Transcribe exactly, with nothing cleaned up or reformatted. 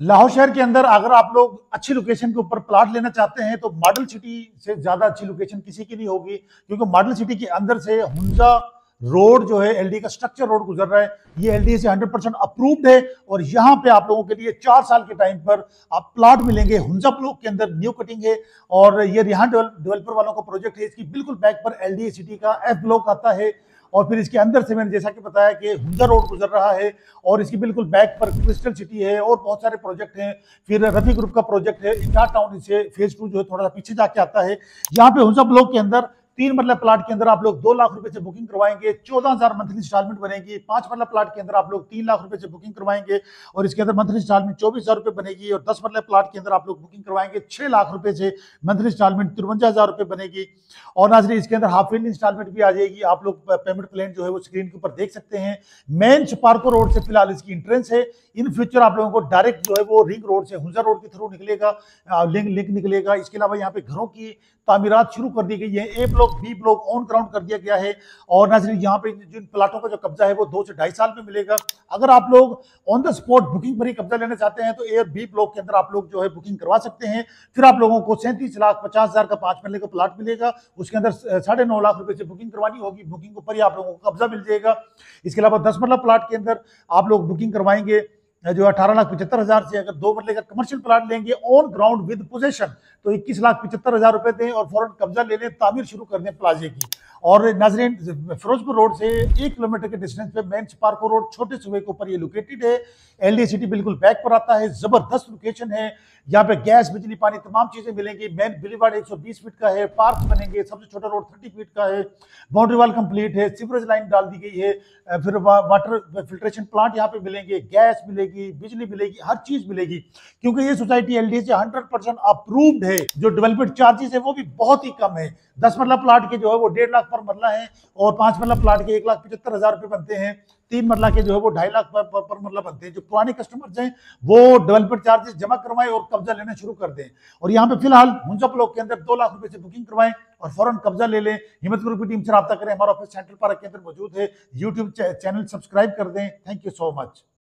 लाहौर शहर के अंदर अगर आप लोग अच्छी लोकेशन के ऊपर प्लाट लेना चाहते हैं तो मॉडल सिटी से ज्यादा अच्छी लोकेशन किसी की नहीं होगी, क्योंकि मॉडल सिटी के अंदर से हुंजा रोड जो है एलडी का स्ट्रक्चर रोड गुजर रहा है। ये एलडी से हंड्रेड परसेंट अप्रूव्ड है और यहाँ पे आप लोगों के लिए चार साल के टाइम पर आप प्लाट मिलेंगे। हुंजा ब्लॉक के अंदर न्यू कटिंग है और ये रिहान डेवलपर वालों का प्रोजेक्ट है। इसकी बिल्कुल बैक पर एलडी सिटी का एफ ब्लॉक आता है और फिर इसके अंदर से मैंने जैसा कि बताया कि हुंजा रोड गुजर रहा है और इसकी बिल्कुल बैक पर क्रिस्टल सिटी है और बहुत सारे प्रोजेक्ट हैं। फिर रफी ग्रुप का प्रोजेक्ट है इंटार टाउन, से फेज टू जो है थोड़ा सा पीछे जाके आता है। यहाँ पे हुंजा ब्लॉक के अंदर तीन मरला प्लाट के अंदर आप लोग दो लाख रुपए से बुकिंग करवाएंगे, चौदह हजार मंथली इंस्टॉलमेंट बनेगी। पांच मरला प्लाट के अंदर आप लोग तीन लाख रुपए से बुकिंग करवाएंगे और इसके अंदर मंथली इंस्टॉलमेंट चौबीस हजार रुपए बनेगी। और दस मरला प्लाट के अंदर आप लोग बुकिंग करवाएंगे छह लाख रुपए से, मंथली इंस्टॉलमेंट तिरवंजा हजार रुपए बनेगी। और नाजरी इसके अंदर हाफ ईयरली इंस्टॉलमेंट भी आ जाएगी। आप लोग पेमेंट प्लान जो है वो स्क्रीन के ऊपर देख सकते हैं। मेन छपारको रोड से फिलहाल इसकी इंट्रेंस है। इन फ्यूचर आप लोगों को डायरेक्ट जो है वो रिंग रोड से हुंजा रोड के थ्रू निकलेगा, लिंक लिंक निकलेगा। इसके अलावा यहाँ पे घरों की तामीरात शुरू कर दी गई है। A block B block on ground कर दिया गया है और नाज़रीन यहाँ पे जिन प्लाटों का जो कब्जा है वो दो से ढाई साल में मिलेगा। अगर आप लोग ऑन द स्पॉट बुकिंग पर ही कब्जा लेना चाहते हैं तो ए और बी ब्लॉक के अंदर आप लोग जो है बुकिंग करवा सकते हैं। फिर आप लोगों को सैंतीस लाख पचास हजार का पांच मरले का प्लाट मिलेगा। उसके अंदर साढ़े नौ लाख रुपए से बुकिंग करवानी होगी, बुकिंग ऊपर ही आप लोगों को कब्जा मिल जाएगा। इसके अलावा दस मरला प्लाट के अंदर आप लोग बुकिंग करवाएंगे जो अठारह लाख पचहत्तर हजार से। अगर दो मरले का कमर्शियल प्लाट लेंगे ऑन ग्राउंड विद पोजेशन तो इक्कीस लाख पचहत्तर हजार रुपए दें और फौरन कब्जा ले लें, तामीर शुरू कर दें प्लाजे की। और नाजरीन फिरोजपुर रोड से एक किलोमीटर के डिस्टेंस पे मेन छपारको रोड छोटे सुबह के ऊपर ये लोकेटेड है। एलडी सिटी बिल्कुल बैक पर आता है, जबरदस्त लोकेशन है। यहाँ पे गैस बिजली पानी तमाम चीजें मिलेंगी। मेन बिलीवार्ड एक सौ बीस फीट का है, पार्क बनेंगे, सबसे छोटा रोड तीस फीट का है, बाउंड्री वाल कंप्लीट है, सीवरेज लाइन डाल दी गई है, फिर वा, वाटर फिल्ट्रेशन प्लांट यहाँ पे मिलेंगे, गैस मिलेगी, बिजली मिलेगी, हर चीज मिलेगी। क्योंकि ये सोसाइटी एलडी से हंड्रेड परसेंट अप्रूव्ड है। जो डेवलपमेंट चार्जेस है वो भी बहुत ही कम है। दस मरला प्लाट के जो है वो डेढ़ लाख पर मरला है और पांच मरला प्लाट के एक लाख पचहत्तर हजार रुपए बनते हैं। तीन मरला के जो है वो ढाई लाख पर, पर, पर मरला बनते हैं। जो पुराने कस्टमर्स हैं वो डेवलपमेंट चार्जेस जमा करवाएं और कब्जा लेना शुरू कर दें। और यहाँ पे फिलहाल हुंजा ब्लॉक के अंदर दो लाख रुपए से बुकिंग करवाएं और फौरन कब्जा ले लें। हिम्मत ग्रुप की टीम से रब्ता करें। हमारा ऑफिस सेंट्रल पार्क के अंदर मौजूद है। यूट्यूब चैनल सब्सक्राइब कर दें। Thank you so much.